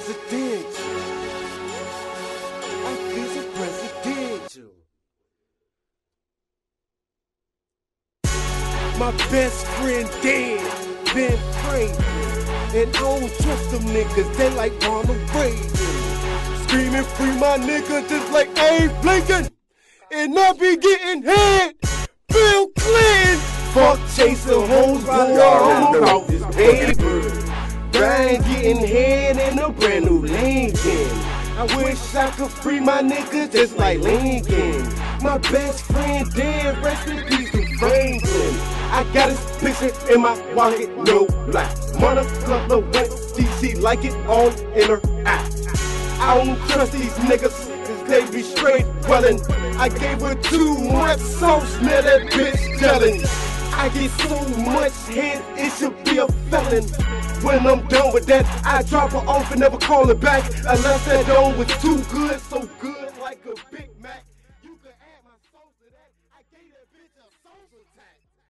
presidential. I feel so presidential. My best friend dead, Ben Franklin. And I don't trust them niggas, they like Ronald Reagan. Screaming free my nigga just like Abe Lincoln. And I be getting head, Bill Clinton. Fuck chasing hoes, but y'all about this paper. Brian getting head in a brand new Lincoln. I wish I could free my niggas just like Lincoln. My best friend dead, rest in peace to Franklin. I got his picture in my wallet, no lie. Mother color went DC like it all in her eye. I don't trust these niggas, cause they be straight dwelling. I gave her too much sauce, now that bitch gelling. I get so much head, it should be a felon. When I'm done with that, I drop her off and never call her back. Unless that dome was too good, so good.